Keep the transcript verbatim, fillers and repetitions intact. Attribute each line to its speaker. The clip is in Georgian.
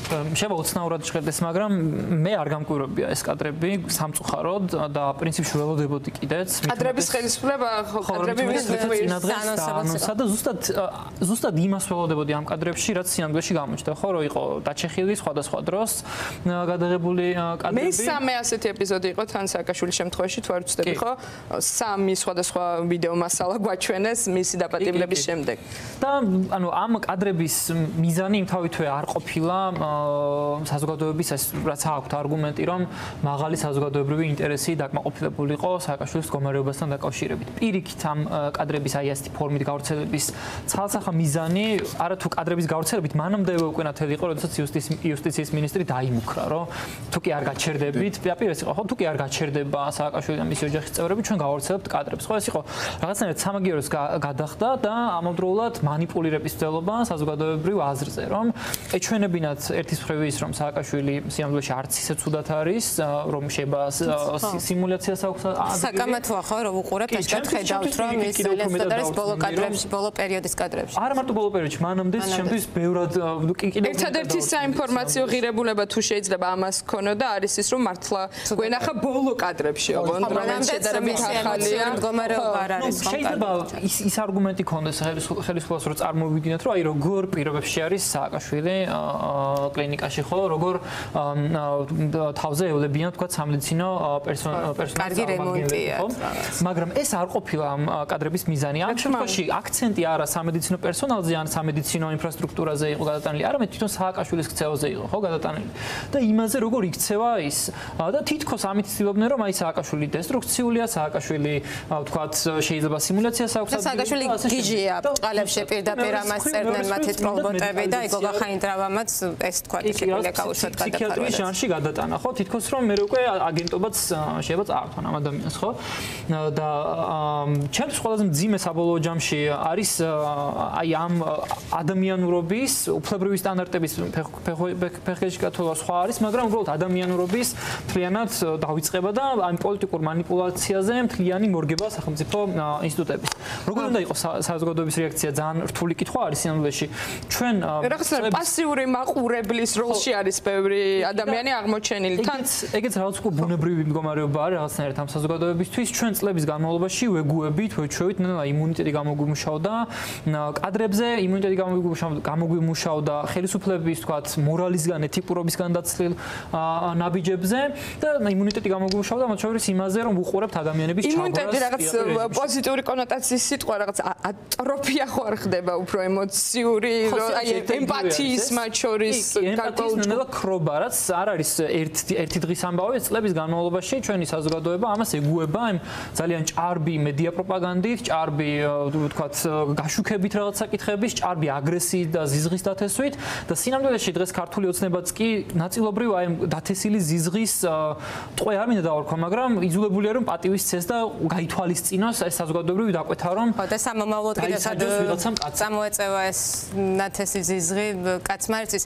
Speaker 1: შეიძლება ოცნაურად ჟღერდეს, მაგრამ მე არ გამკვირვებია ეს კადრები სამწუხაროდ და პრინციპში ველოდებოდი კიდეც.
Speaker 2: კადრების ხელისუფლება, კადრები
Speaker 1: მისდევს და ზუსტად ზუსტად იმას ველოდებოდი ამ კადრებში, რაც სინამდვილეში გამოჩნდა, ხო, რომ იყო დაჩეხილი სხვადასხვა დროს გადაღებული კადრები.
Speaker 2: მესამე ასეთი ეპიზოდი იყო თან სააკაშვილის შემთხვევაში, თუ არ ვცდები, ხო? სამი სხვადასხვა ვიდეო მასალა გვაჩვენეს მისი დაპატიმრების შემდეგ.
Speaker 1: და ანუ ამ კადრების მიზანი იმთავითვე არ ყოფილა საზოგადოების ეს რაც აქვთ არგუმენტი, რომ მაღალი საზოგადოებრივი ინტერესი დაკმაყოფილებულიყო სააკაშვილის მდგომარეობასთან დაკავშირებით. პირიქით ამ კადრების აი ასეთი ფორმით გავრცელების ცალსახა მიზანი არა თუ კადრების გავრცელებით მანამდე უკვე ნათელი იყო, როდესაც იუსტიციის მინისტრი დაიმუქრა, რომ თუ კი არ გაჩერდებით, პირდაპირ იყო, ხო, თუ კი არ გაჩერდება სააკაშვილი და მისი ოჯახის წევრები, ჩვენ გავავრცელებთ კადრებს. ხო, ეს იყო რაღაცნაირად სამაგიეროს გადახდა და ამავდროულად манипулირების მცდელობა საზოგადოებრივ აზრზე, რომ ეჩვენებინათ ერთის მხრივ ის, რომ სააკაშვილი სინამდვილეში არც ისე ცუდად არის, რომ შეიძლება სიმულაციას აქვს.
Speaker 3: საკამათოა ხო, რომ უყურებთ, აშკარად ხედავთ, რომ ის ძალიან ცუდად არის ბოლო კადრებში, ბოლო პერიოდის კადრებში.
Speaker 1: არა მარტო ბოლო პერიოდში, მანამდე შემდგის ბევრად კიდევ
Speaker 2: ერთადერთი საინფორმაციო ღირებულება თუ შეიძლება ამას ქონოდა არის ის, რომ მართლა გვენახა ბოლო კადრებში, ოღონდ რომელიც შედარებით ახალია,
Speaker 3: მდგომარეობა არ არის.
Speaker 1: შეიძლება ის ის არგუმენტი ქონდეს ხელისუფლებას, რომ წარმოვიდგინოთ, რომ აი როგორ პირობებში არის სააკაშვილი კლინიკაში, ხო, როგორ თავზე ევლებიან თქვა სამედიცინო პერსონალი, მაგრამ ეს არ ყოფილა ამ კადრების მიზანი. ამ შემთხვევაში აქცენტი არა სამედიცინო პერსონალზე ან სამედიცინო ინფრასტრუქტურაზე იყო გადატანილი, არამედ თვითონ სააკაშვილის ქცევაზე იყო, ხო, გადატანილი. და იმაზე როგორ იქცევა ის და თითქოს ამით ცდილობდნენ, რომ აი სააკაშვილი დესტრუქციულია, სააკაშვილი ვთქვათ შეიძლება სიმულაციას აქვს.
Speaker 3: სააკაშვილი გიჟია, წყალებში პირდაპირ ამას წერდნენ მათი ტროლბოტები და იგო გახაინდრავამაც ეს თქვა შეიძლება გაუშვათ გადაფარვა.
Speaker 1: ფსიქიატრიის ჟანრში გადატანა, ხო, თითქოს რომ მე უკვე აგენტობაც შეიძლება წაართვან ამ ადამიანს, ხო? და ჩემთვის ყველაზე მძიმე საბოლოო ჯამში არის აი ამ ადამიანურობის უფლებრივი სტანდარტების ფეხებში გათვალვა სხვა არის, მაგრამ უბრალოდ ადამიანურობის მთლიანად დაიწყება და ამ პოლიტიკურ манипуляციაზე მთლიანი მორგება სახელმწიფო ინსტიტუტების. როგორ უნდა იყოს საზოგადოების რეაქცია? ძალიან რთული კითხვა არის სინამდვილეში. ჩვენ
Speaker 2: რაღაცნაირად პასიური მაყურებლის როლში არის ბევრი ადამიანი აღმოჩენილი. თან
Speaker 1: ეგეც რაღაც უკვე ბუნებრივი მდგომარეობა არის რაღაცნაირად ამ საზოგადოებისთვის. ჩვენ წლების განმავლობაში ვეგუებით, ვეჩვევით, ნელა იმუნიტეტი გამოგვიმუშავდა კადრებზე, იმუნიტეტი გამოგვიმუშავდა ხელისუფლების, თქვათ, მორალისგან, ეთიკურობისგან დაცლილ ნაბიჯებზე და იმუნიტეტი გამოგვიმუშავდა მათ შორის იმაზე, რომ ვუყურებთ ადამიანების ჩაგვარას.
Speaker 2: იმუნიტეტი რაღაც პოზიტიური კონოტაციის სიტყვა, რაღაც ატროფია ხო არ ხდება, უფრო ემოციური, აი ემპათიის მათ შორის
Speaker 1: გარკვეულ ქრობა, რაც არ არის ერთი ერთი დღის ამბავი, წლების განმავლობაში ჩვენი საზოგადოება ამას ეგუება იმ ძალიან ჭარბი მედია პროპაგანდით, ჭარბი ვთქვათ გაშუქებით რაღაც საკითხების, ჭარბი აგრესიით და ზიზღის დათესვით და სინამდვილეში დღეს ქართული ოცნებაც კი ნაწილობრივ აი დათესილი ზიზღის ტყვე არ მინდა დავარქვა, მაგრამ იძულებულია რომ პატივის ცეს და გაითვალისწინოს ეს საზოგადოებრივი დაკვეთა რომ
Speaker 3: და სამომავლოდ კიდევ წამოეწევა ეს ნათესი ზიზღი კაცმა ერთვის